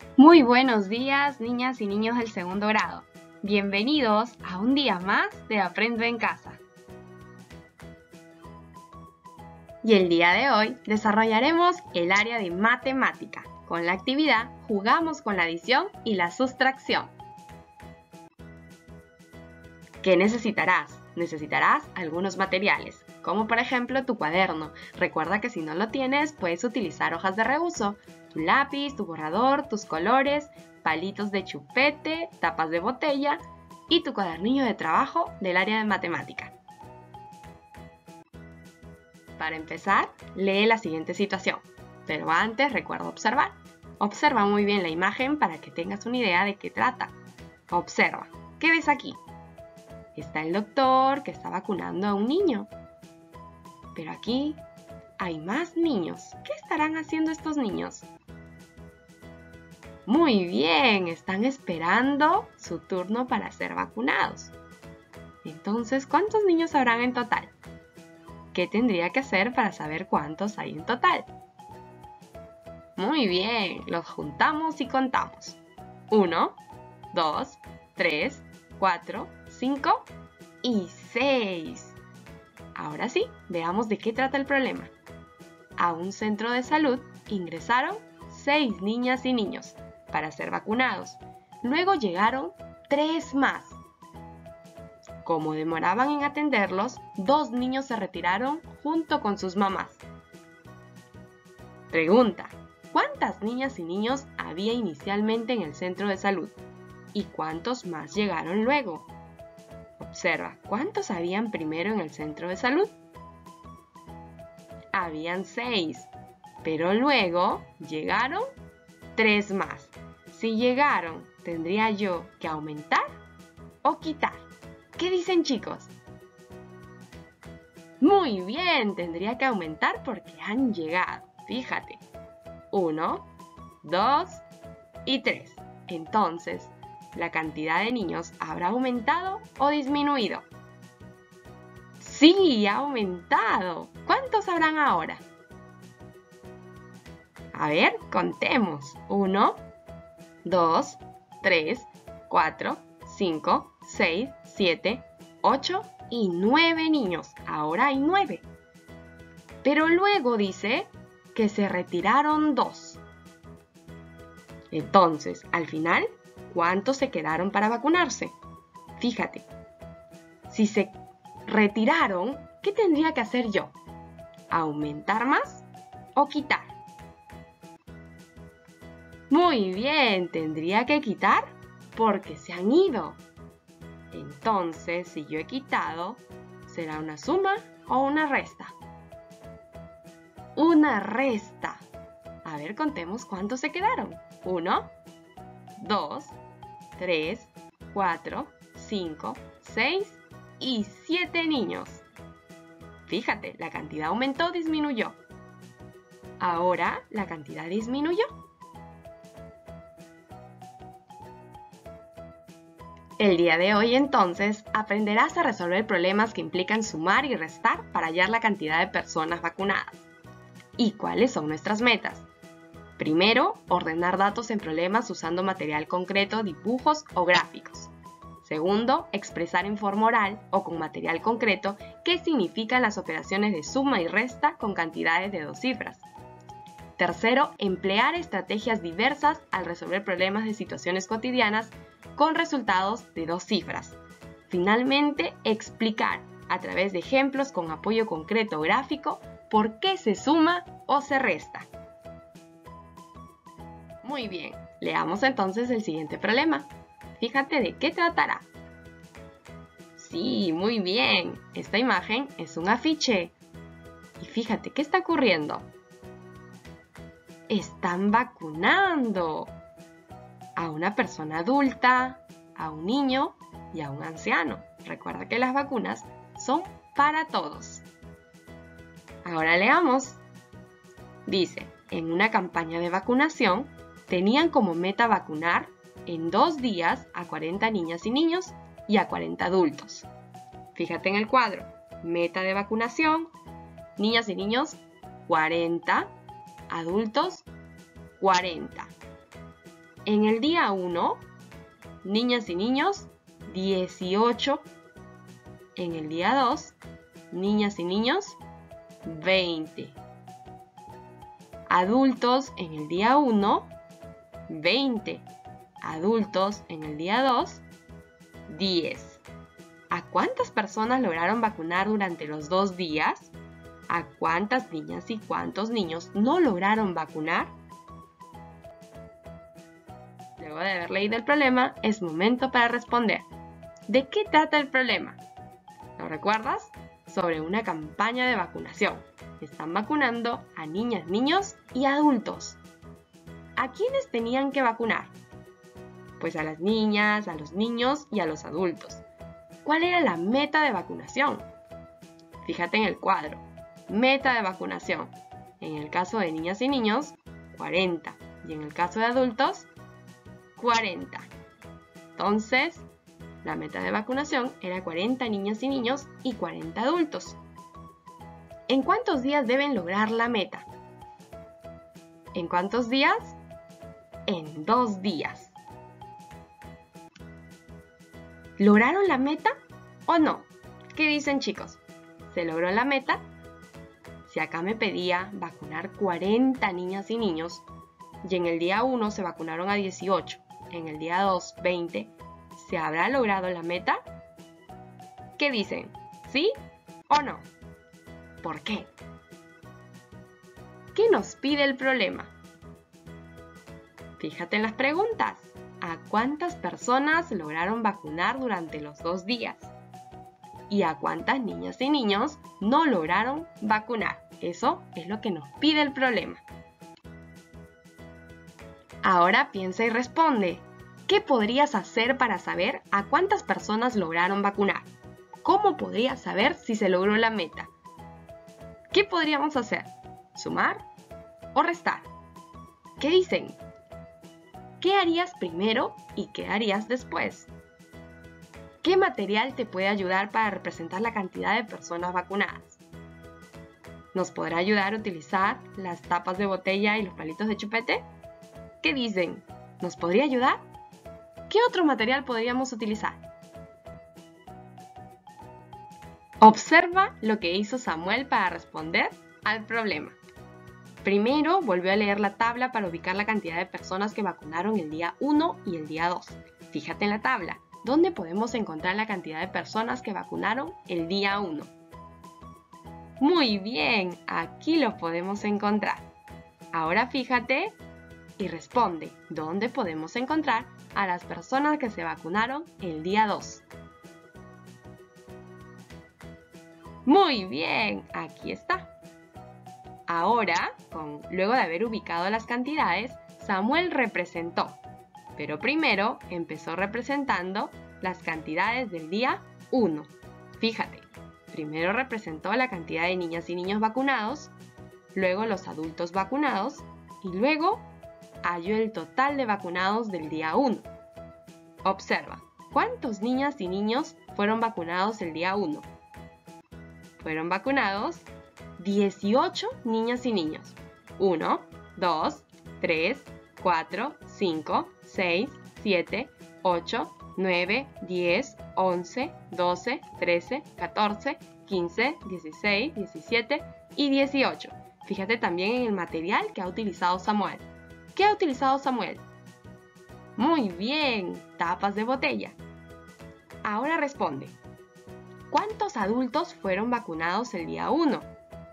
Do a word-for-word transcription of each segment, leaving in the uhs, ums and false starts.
Muy buenos días, niñas y niños del segundo grado. Bienvenidos a un día más de Aprendo en Casa. Y el día de hoy desarrollaremos el área de matemática. Con la actividad jugamos con la adición y la sustracción. ¿Qué necesitarás? Necesitarás algunos materiales, como por ejemplo tu cuaderno. Recuerda que si no lo tienes, puedes utilizar hojas de reuso, tu lápiz, tu borrador, tus colores, palitos de chupete, tapas de botella y tu cuadernillo de trabajo del área de matemática. Para empezar, lee la siguiente situación, pero antes recuerda observar. Observa muy bien la imagen para que tengas una idea de qué trata. Observa. ¿Qué ves aquí? Está el doctor que está vacunando a un niño. Pero aquí hay más niños. ¿Qué estarán haciendo estos niños? Muy bien, están esperando su turno para ser vacunados. Entonces, ¿cuántos niños habrán en total? ¿Qué tendría que hacer para saber cuántos hay en total? Muy bien, los juntamos y contamos. Uno, dos, tres, cuatro, cinco y seis. Ahora sí, veamos de qué trata el problema. A un centro de salud ingresaron seis niñas y niños para ser vacunados. Luego llegaron tres más. Como demoraban en atenderlos, dos niños se retiraron junto con sus mamás. Pregunta: ¿cuántas niñas y niños había inicialmente en el centro de salud? ¿Y cuántos más llegaron luego? Observa, ¿cuántos habían primero en el centro de salud? Habían seis, pero luego llegaron tres más. Si llegaron, ¿tendría yo que aumentar o quitar? ¿Qué dicen, chicos? Muy bien, tendría que aumentar porque han llegado. Fíjate, uno, dos y tres. Entonces, ¿la cantidad de niños habrá aumentado o disminuido? Sí, ha aumentado. ¿Cuántos habrán ahora? A ver, contemos. uno, dos, tres, cuatro, cinco, seis, siete, ocho y nueve niños. Ahora hay nueve. Pero luego dice que se retiraron dos. Entonces, al final, ¿cuántos se quedaron para vacunarse? Fíjate, si se retiraron, ¿qué tendría que hacer yo? ¿Aumentar más o quitar? Muy bien, tendría que quitar porque se han ido. Entonces, si yo he quitado, ¿será una suma o una resta? Una resta. A ver, contemos cuántos se quedaron. Uno, dos, tres, cuatro, cinco, seis y siete niños. Fíjate, la cantidad aumentó o disminuyó. Ahora la cantidad disminuyó. El día de hoy, entonces, aprenderás a resolver problemas que implican sumar y restar para hallar la cantidad de personas vacunadas. ¿Y cuáles son nuestras metas? Primero, ordenar datos en problemas usando material concreto, dibujos o gráficos. Segundo, expresar en forma oral o con material concreto qué significan las operaciones de suma y resta con cantidades de dos cifras. Tercero, emplear estrategias diversas al resolver problemas de situaciones cotidianas con resultados de dos cifras. Finalmente, explicar a través de ejemplos con apoyo concreto gráfico por qué se suma o se resta. Muy bien, leamos entonces el siguiente problema. Fíjate de qué tratará. Sí, muy bien. Esta imagen es un afiche. Y fíjate, ¿qué está ocurriendo? Están vacunando a una persona adulta, a un niño y a un anciano. Recuerda que las vacunas son para todos. Ahora leamos. Dice, en una campaña de vacunación, tenían como meta vacunar en dos días a cuarenta niñas y niños y a cuarenta adultos. Fíjate en el cuadro. Meta de vacunación, niñas y niños, cuarenta, adultos, cuarenta. En el día uno, niñas y niños, dieciocho. En el día dos, niñas y niños, veinte. Adultos en el día uno, veinte. Adultos en el día dos, diez. ¿A cuántas personas lograron vacunar durante los dos días? ¿A cuántas niñas y cuántos niños no lograron vacunar? Luego de haber leído el problema, es momento para responder. ¿De qué trata el problema? ¿Lo recuerdas? Sobre una campaña de vacunación. Están vacunando a niñas, niños y adultos. ¿A quiénes tenían que vacunar? Pues a las niñas, a los niños y a los adultos. ¿Cuál era la meta de vacunación? Fíjate en el cuadro. Meta de vacunación. En el caso de niñas y niños, cuarenta. Y en el caso de adultos, cuarenta. Entonces, la meta de vacunación era cuarenta niñas y niños y cuarenta adultos. ¿En cuántos días deben lograr la meta? ¿En cuántos días? En dos días. ¿Lograron la meta o no? ¿Qué dicen, chicos? ¿Se logró la meta? Si acá me pedía vacunar cuarenta niñas y niños y en el día uno se vacunaron a dieciocho, en el día dos, veinte, ¿se habrá logrado la meta? ¿Qué dicen? ¿Sí o no? ¿Por qué? ¿Qué nos pide el problema? Fíjate en las preguntas. ¿A cuántas personas lograron vacunar durante los dos días? ¿Y a cuántas niñas y niños no lograron vacunar? Eso es lo que nos pide el problema. Ahora piensa y responde. ¿Qué podrías hacer para saber a cuántas personas lograron vacunar? ¿Cómo podrías saber si se logró la meta? ¿Qué podríamos hacer? ¿Sumar o restar? ¿Qué dicen? ¿Qué harías primero y qué harías después? ¿Qué material te puede ayudar para representar la cantidad de personas vacunadas? ¿Nos podrá ayudar a utilizar las tapas de botella y los palitos de chupete? ¿Qué dicen? ¿Nos podría ayudar? ¿Qué otro material podríamos utilizar? Observa lo que hizo Samuel para responder al problema. Primero, volvió a leer la tabla para ubicar la cantidad de personas que vacunaron el día uno y el día dos. Fíjate en la tabla, ¿dónde podemos encontrar la cantidad de personas que vacunaron el día uno? Muy bien, aquí lo podemos encontrar. Ahora fíjate y responde, ¿dónde podemos encontrar a las personas que se vacunaron el día dos? Muy bien, aquí está. Ahora, con, luego de haber ubicado las cantidades, Samuel representó. Pero primero empezó representando las cantidades del día uno. Fíjate, primero representó la cantidad de niñas y niños vacunados, luego los adultos vacunados y luego halló el total de vacunados del día uno. Observa, ¿cuántos niñas y niños fueron vacunados el día uno? Fueron vacunados dieciocho niñas y niños. uno, dos, tres, cuatro, cinco, seis, siete, ocho, nueve, diez, once, doce, trece, catorce, quince, dieciséis, diecisiete y dieciocho. Fíjate también en el material que ha utilizado Samuel. ¿Qué ha utilizado Samuel? Muy bien, tapas de botella. Ahora responde. ¿Cuántos adultos fueron vacunados el día uno?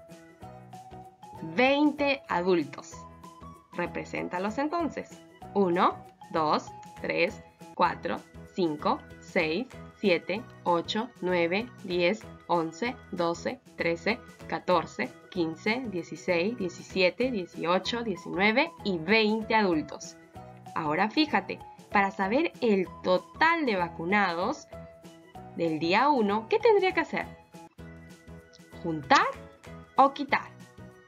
veinte adultos. Represéntalos entonces. uno, dos, tres, cuatro, cinco, seis, siete, ocho, nueve, diez, once, doce, trece, catorce, quince, dieciséis, diecisiete, dieciocho, diecinueve y veinte adultos. Ahora fíjate, para saber el total de vacunados del día uno, ¿qué tendría que hacer? ¿Juntar o quitar?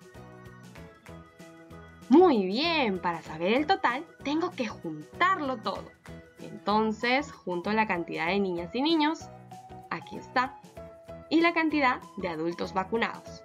Muy bien, para saber el total tengo que juntarlo todo. Entonces, junto la cantidad de niñas y niños, aquí está, y la cantidad de adultos vacunados.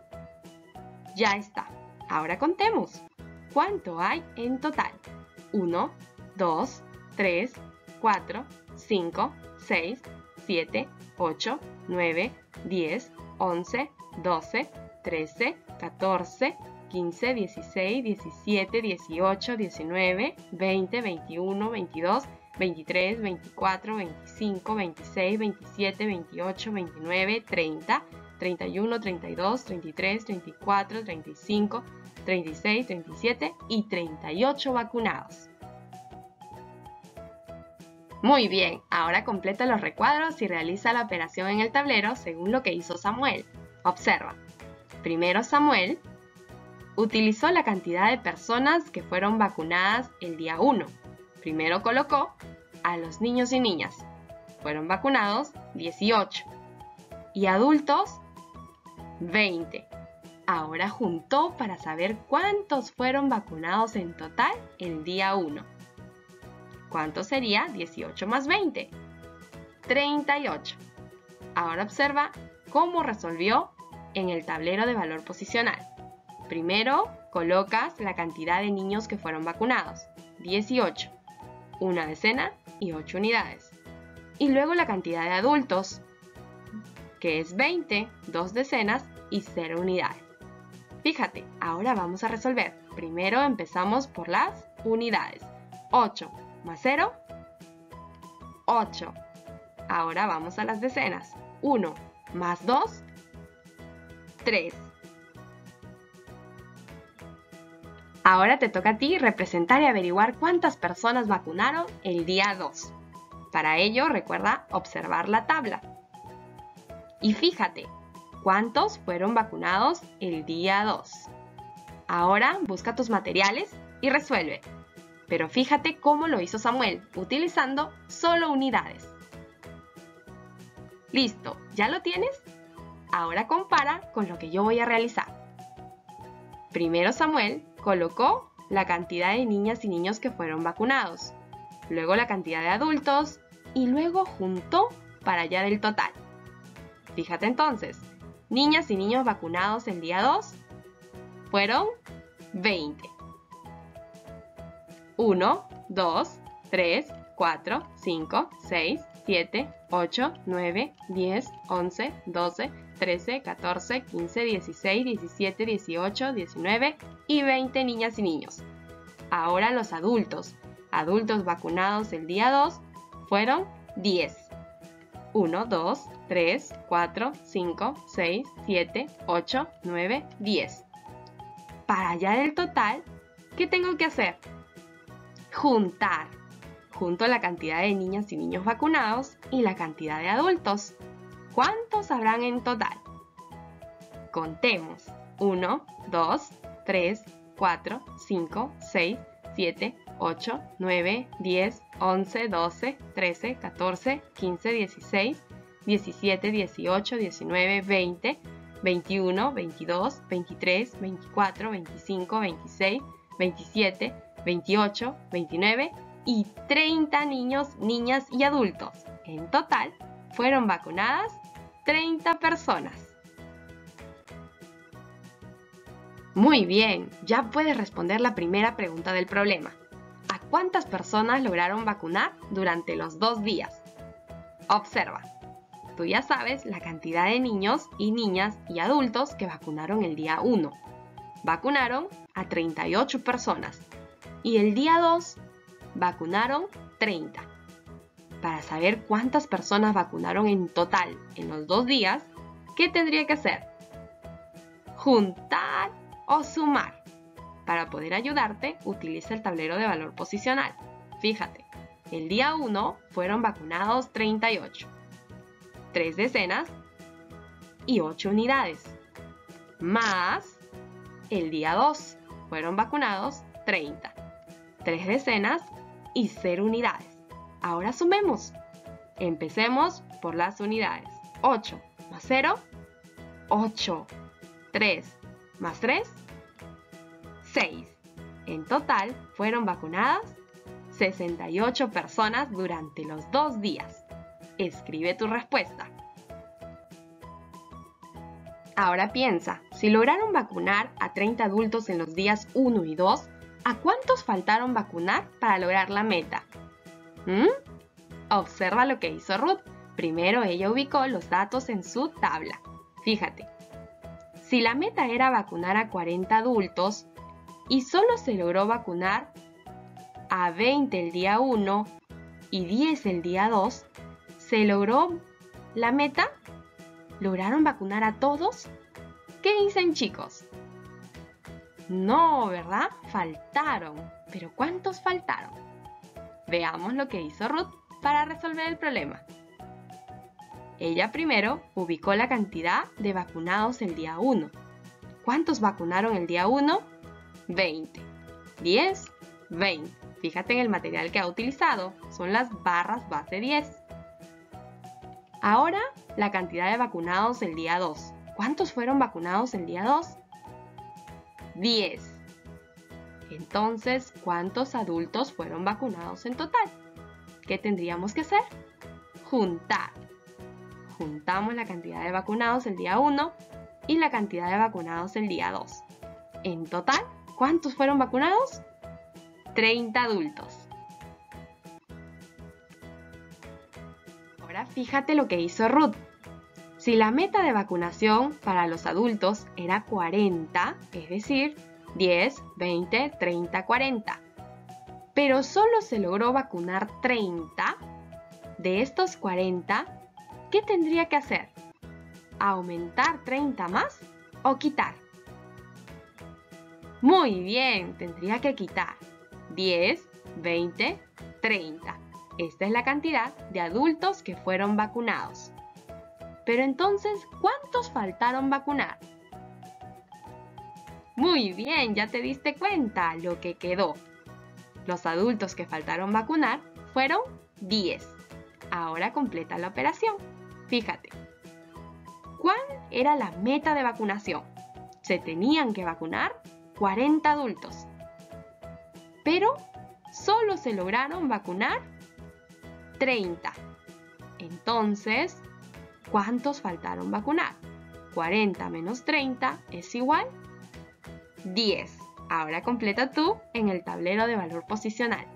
Ya está. Ahora contemos. ¿Cuánto hay en total? uno, dos, tres, cuatro, cinco, seis, siete, ocho, nueve, diez, once, doce, trece, catorce, quince, dieciséis, diecisiete, dieciocho, diecinueve, veinte, veintiuno, veintidós, veintitrés, veinticuatro, veinticinco, veintiséis, veintisiete, veintiocho, veintinueve, treinta, treinta y uno, treinta y dos, treinta y tres, treinta y cuatro, treinta y cinco, treinta y seis, treinta y siete y treinta y ocho vacunados. Muy bien, ahora completa los recuadros y realiza la operación en el tablero según lo que hizo Samuel. Observa. Primero Samuel utilizó la cantidad de personas que fueron vacunadas el día uno. Primero colocó a los niños y niñas. Fueron vacunados dieciocho. Y adultos, veinte. Ahora juntó para saber cuántos fueron vacunados en total el día uno. ¿Cuánto sería dieciocho más veinte? treinta y ocho. Ahora observa cómo resolvió en el tablero de valor posicional. Primero colocas la cantidad de niños que fueron vacunados, dieciocho, una decena y ocho unidades. Y luego la cantidad de adultos, que es veinte, dos decenas y cero unidades. Fíjate, ahora vamos a resolver. Primero empezamos por las unidades. ocho más cero, ocho. Ahora vamos a las decenas. uno más dos, tres. Ahora te toca a ti representar y averiguar cuántas personas vacunaron el día dos. Para ello, recuerda observar la tabla. Y fíjate, ¿cuántos fueron vacunados el día dos? Ahora busca tus materiales y resuelve. Pero fíjate cómo lo hizo Samuel, utilizando solo unidades. ¿Listo? ¿Ya lo tienes? Ahora compara con lo que yo voy a realizar. Primero Samuel colocó la cantidad de niñas y niños que fueron vacunados, luego la cantidad de adultos y luego juntó para hallar el total. Fíjate entonces, niñas y niños vacunados el día dos fueron veinte. uno, dos, tres, cuatro, cinco, seis, siete, ocho, nueve, diez, once, doce, trece, catorce, quince, dieciséis, diecisiete, dieciocho, diecinueve y veinte niñas y niños. Ahora los adultos. Adultos vacunados el día dos fueron diez. uno, dos, tres, cuatro, cinco, seis, siete, ocho, nueve, diez. Para hallar el total, ¿qué tengo que hacer? Juntar. Junto la cantidad de niñas y niños vacunados y la cantidad de adultos. ¿Cuántos habrán en total? Contemos. uno, dos, tres, cuatro, cinco, seis, siete, ocho, nueve, diez, once, doce, trece, catorce, quince, dieciséis, diecisiete, dieciocho, diecinueve, veinte, veintiuno, veintidós, veintitrés, veinticuatro, veinticinco, veintiséis, veintisiete, veintiocho, veintinueve y treinta niños, niñas y adultos. En total, fueron vacunadas treinta personas. Muy bien, ya puedes responder la primera pregunta del problema. ¿A cuántas personas lograron vacunar durante los dos días? Observa. Tú ya sabes la cantidad de niños y niñas y adultos que vacunaron el día uno. Vacunaron a treinta y ocho personas. Y el día dos vacunaron treinta. Para saber cuántas personas vacunaron en total en los dos días, ¿qué tendría que hacer? Juntar o sumar. Para poder ayudarte, utiliza el tablero de valor posicional. Fíjate, el día uno fueron vacunados treinta y ocho, tres decenas y ocho unidades. Más el día dos fueron vacunados treinta, tres decenas y cero unidades. Ahora sumemos. Empecemos por las unidades. ocho más cero, ocho. tres más tres, seis. En total fueron vacunadas sesenta y ocho personas durante los dos días. Escribe tu respuesta. Ahora piensa, si lograron vacunar a treinta adultos en los días uno y dos, ¿A cuántos faltaron vacunar para lograr la meta? ¿Mm? Observa lo que hizo Ruth. Primero ella ubicó los datos en su tabla. Fíjate, si la meta era vacunar a cuarenta adultos y solo se logró vacunar a veinte el día uno y diez el día dos, ¿se logró la meta? ¿Lograron vacunar a todos? ¿Qué dicen, chicos? No, ¿verdad? Faltaron. ¿Pero cuántos faltaron? Veamos lo que hizo Ruth para resolver el problema. Ella primero ubicó la cantidad de vacunados el día uno. ¿Cuántos vacunaron el día uno? veinte. diez, veinte. Fíjate en el material que ha utilizado. Son las barras base diez. Ahora, la cantidad de vacunados el día dos. ¿Cuántos fueron vacunados el día dos? diez. Entonces, ¿cuántos adultos fueron vacunados en total? ¿Qué tendríamos que hacer? Juntar. Juntamos la cantidad de vacunados el día uno y la cantidad de vacunados el día dos. En total, ¿cuántos fueron vacunados? treinta adultos. Ahora fíjate lo que hizo Ruth. Si la meta de vacunación para los adultos era cuarenta, es decir, diez, veinte, treinta, cuarenta, pero solo se logró vacunar treinta, de estos cuarenta, ¿qué tendría que hacer? ¿Aumentar treinta más o quitar? Muy bien, tendría que quitar diez, veinte, treinta. Esta es la cantidad de adultos que fueron vacunados. Pero entonces, ¿cuántos faltaron vacunar? Muy bien, ya te diste cuenta lo que quedó. Los adultos que faltaron vacunar fueron diez. Ahora completa la operación. Fíjate. ¿Cuál era la meta de vacunación? Se tenían que vacunar cuarenta adultos. Pero solo se lograron vacunar treinta. Entonces, ¿cuántos faltaron vacunar? cuarenta menos treinta es igual a diez. Ahora completa tú en el tablero de valor posicional.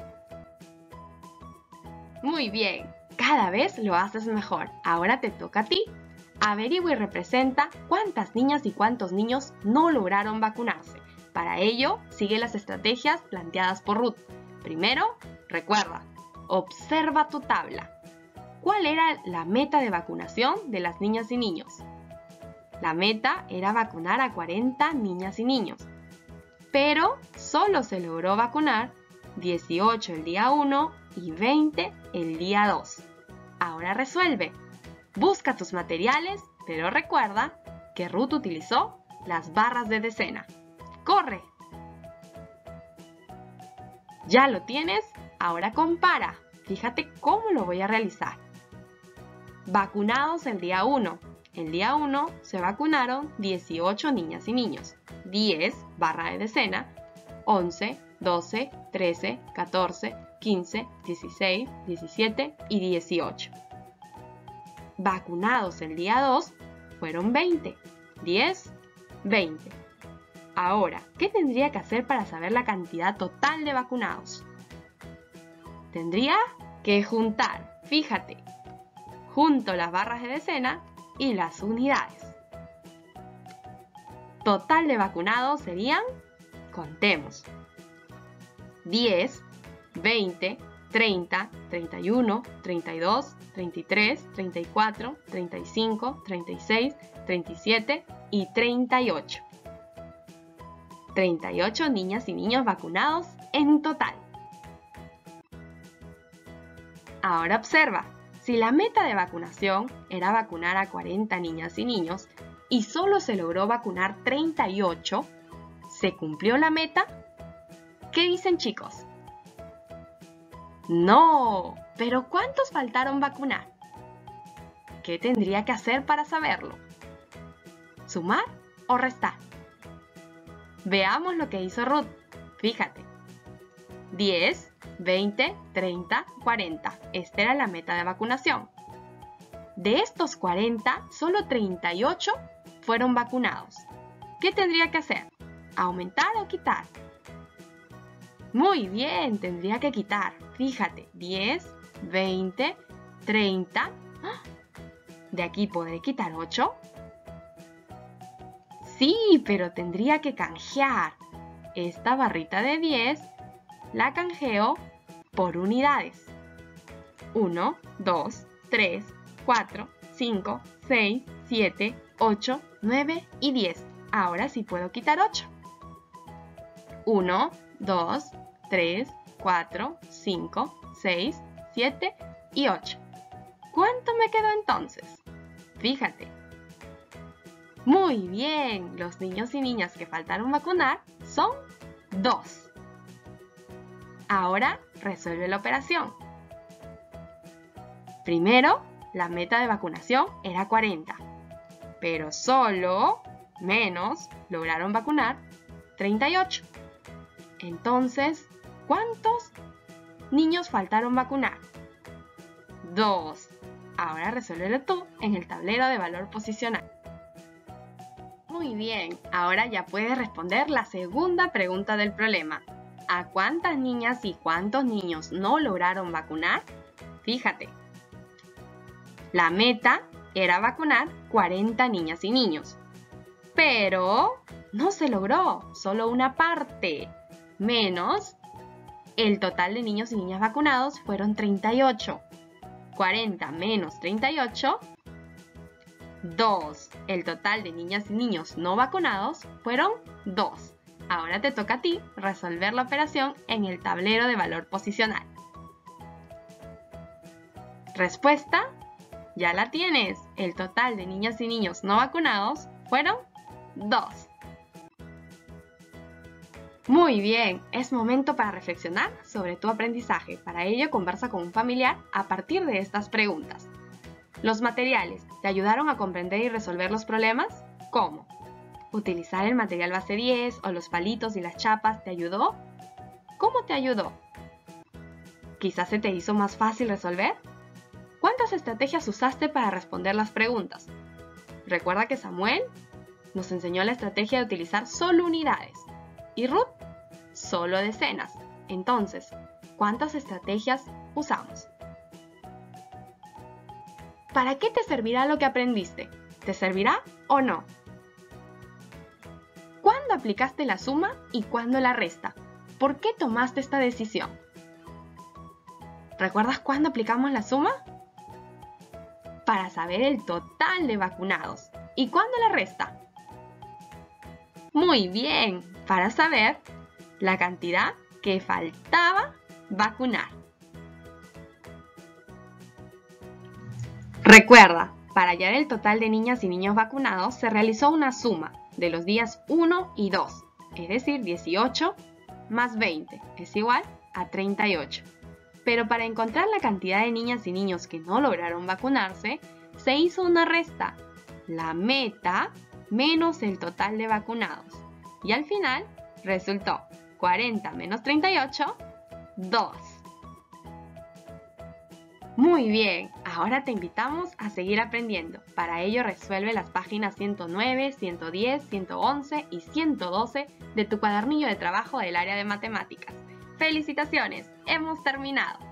Muy bien, cada vez lo haces mejor. Ahora te toca a ti. Averigua y representa cuántas niñas y cuántos niños no lograron vacunarse. Para ello, sigue las estrategias planteadas por Ruth. Primero, recuerda, observa tu tabla. ¿Cuál era la meta de vacunación de las niñas y niños? La meta era vacunar a cuarenta niñas y niños, pero solo se logró vacunar dieciocho el día uno y veinte el día dos. Ahora resuelve. Busca tus materiales, pero recuerda que Ruth utilizó las barras de decena. ¡Corre! ¿Ya lo tienes? Ahora compara. Fíjate cómo lo voy a realizar. Vacunados el día uno. El día uno se vacunaron dieciocho niñas y niños. diez, barra de decena, once, doce, trece, catorce, quince, dieciséis, diecisiete y dieciocho. Vacunados el día dos fueron veinte. diez, veinte. Ahora, ¿qué tendría que hacer para saber la cantidad total de vacunados? Tendría que juntar. Fíjate, junto las barras de decena y las unidades. Total de vacunados serían, contemos, diez, veinte, treinta, treinta y uno, treinta y dos, treinta y tres, treinta y cuatro, treinta y cinco, treinta y seis, treinta y siete y treinta y ocho. treinta y ocho niñas y niños vacunados en total. Ahora observa, si la meta de vacunación era vacunar a cuarenta niñas y niños y solo se logró vacunar treinta y ocho, ¿se cumplió la meta? ¿Qué dicen, chicos? No, pero ¿cuántos faltaron vacunar? ¿Qué tendría que hacer para saberlo? ¿Sumar o restar? Veamos lo que hizo Ruth. Fíjate. diez, veinte, treinta, cuarenta. Esta era la meta de vacunación. De estos cuarenta, solo treinta y ocho fueron vacunados. ¿Qué tendría que hacer? ¿Aumentar o quitar? Muy bien, tendría que quitar. Fíjate, diez, veinte, treinta. ¡Ah! ¿De aquí podré quitar ocho? Sí, pero tendría que canjear. Esta barrita de diez la canjeo por unidades. uno, dos, tres, cuatro, cinco, seis, siete, ocho, nueve y diez. Ahora sí puedo quitar ocho. uno, dos, tres, cuatro, cinco, seis, siete y ocho. ¿Cuánto me quedó entonces? Fíjate. Muy bien, los niños y niñas que faltaron vacunar son dos. Ahora resuelve la operación. Primero, la meta de vacunación era cuarenta, pero solo, menos, lograron vacunar treinta y ocho. Entonces, ¿cuántos niños faltaron vacunar? dos. Ahora resuélvelo tú en el tablero de valor posicional. Muy bien, ahora ya puedes responder la segunda pregunta del problema. ¿A cuántas niñas y cuántos niños no lograron vacunar? Fíjate. La meta era vacunar cuarenta niñas y niños. Pero no se logró, solo una parte. Menos, el total de niños y niñas vacunados fueron treinta y ocho. cuarenta menos treinta y ocho, dos. El total de niñas y niños no vacunados fueron dos. Ahora te toca a ti resolver la operación en el tablero de valor posicional. Respuesta, ya la tienes. El total de niñas y niños no vacunados fueron dos. Muy bien, es momento para reflexionar sobre tu aprendizaje. Para ello, conversa con un familiar a partir de estas preguntas. ¿Los materiales te ayudaron a comprender y resolver los problemas? ¿Cómo? ¿Utilizar el material base diez o los palitos y las chapas te ayudó? ¿Cómo te ayudó? ¿Quizás se te hizo más fácil resolver? ¿Cuántas estrategias usaste para responder las preguntas? Recuerda que Samuel nos enseñó la estrategia de utilizar solo unidades y Ruth solo decenas. Entonces, ¿cuántas estrategias usamos? ¿Para qué te servirá lo que aprendiste? ¿Te servirá o no? ¿Cuándo aplicaste la suma y cuándo la resta? ¿Por qué tomaste esta decisión? ¿Recuerdas cuándo aplicamos la suma? Para saber el total de vacunados. ¿Y cuándo la resta? Muy bien, para saber la cantidad que faltaba vacunar. Recuerda, para hallar el total de niñas y niños vacunados se realizó una suma de los días uno y dos, es decir, dieciocho más veinte es igual a treinta y ocho. Pero para encontrar la cantidad de niñas y niños que no lograron vacunarse, se hizo una resta, la meta menos el total de vacunados. Y al final resultó cuarenta menos treinta y ocho, dos. Muy bien, ahora te invitamos a seguir aprendiendo. Para ello resuelve las páginas ciento nueve, ciento diez, ciento once y ciento doce de tu cuadernillo de trabajo del área de matemáticas. ¡Felicitaciones! ¡Hemos terminado!